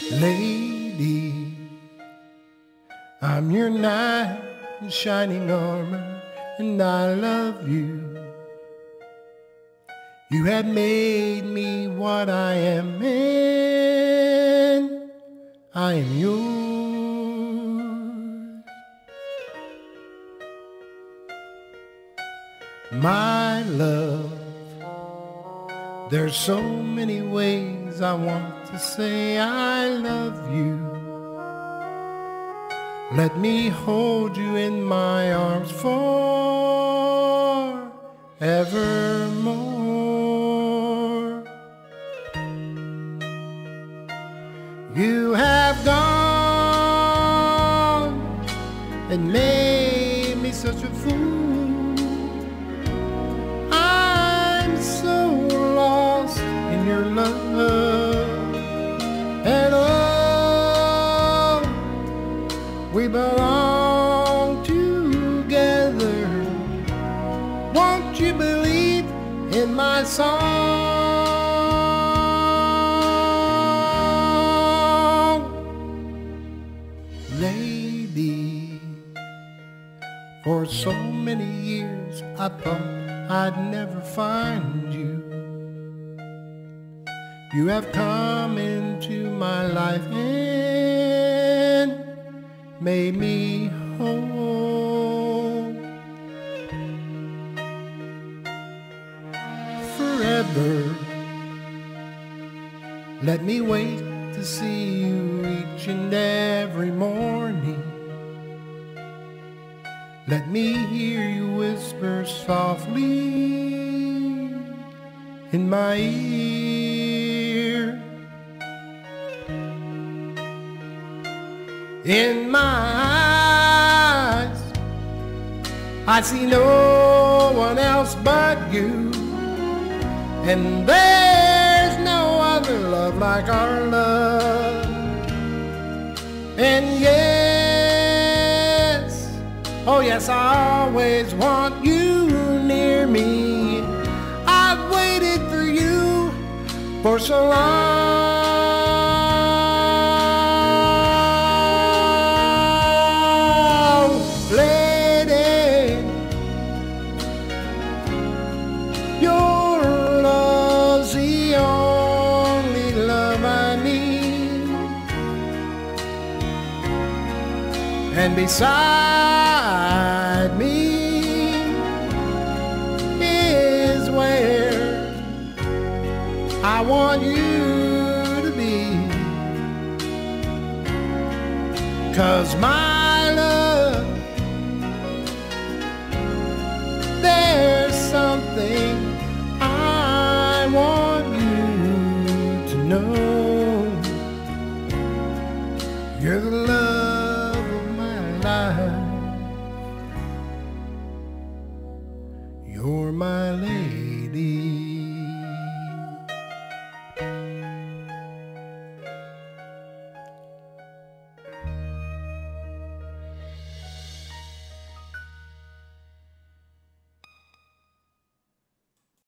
Lady, I'm your knight in shining armor, and I love you. You have made me what I am, and I am yours. My love, there's so many ways I want to say I love you. Let me hold you in my arms forevermore. You have gone and made me such a fool. I'm so lost in your love, and oh, we belong together. Won't you believe in my song? Lady, for so many years I thought I'd never find you. You have come into my life and made me whole. Forever, let me wait to see you each and every morning. Let me hear you whisper softly in my ear. In my eyes, I see no one else but you, and there's no other love like our love. And yes, oh yes, I always want you near me. I've waited for you for so long. Lady, your love's the only love I need, and beside me is where I want you to be. 'Cause my love, there's something I want you to know. You're the love